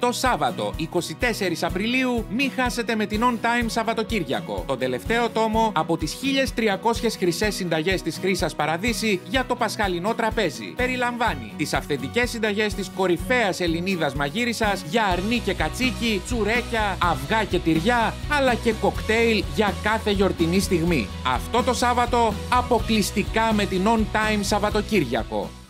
Το Σάββατο, 24 Απριλίου, μη χάσετε με την On Time Σαββατοκύριακο, τον τελευταίο τόμο από τις 1300 χρυσές συνταγές της Χρύσας Παραδείση για το πασχαλινό τραπέζι. Περιλαμβάνει τις αυθεντικές συνταγές της κορυφαίας Ελληνίδας μαγείρισας για αρνί και κατσίκι, τσουρέκια, αυγά και τυριά, αλλά και κοκτέιλ για κάθε γιορτινή στιγμή. Αυτό το Σάββατο αποκλειστικά με την On Time Σαββατοκύριακο.